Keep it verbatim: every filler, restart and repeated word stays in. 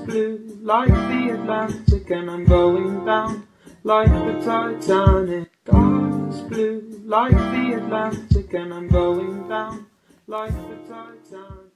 blue like the Atlantic, and I'm going down like the Titanic. Sky's blue like the Atlantic, and I'm going down like the Titanic.